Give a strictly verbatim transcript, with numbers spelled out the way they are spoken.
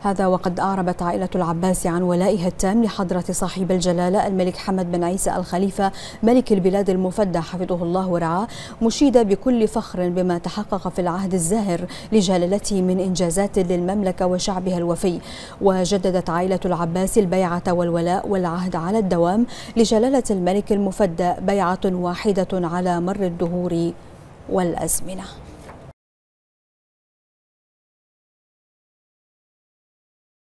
هذا وقد أعربت عائلة العباس عن ولائها التام لحضرة صاحب الجلالة الملك حمد بن عيسى الخليفة ملك البلاد المفدى حفظه الله ورعاه، مشيدة بكل فخر بما تحقق في العهد الزاهر لجلالته من إنجازات للمملكة وشعبها الوفي. وجددت عائلة العباس البيعة والولاء والعهد على الدوام لجلالة الملك المفدى، بيعة واحدة على مر الدهور والأزمنة.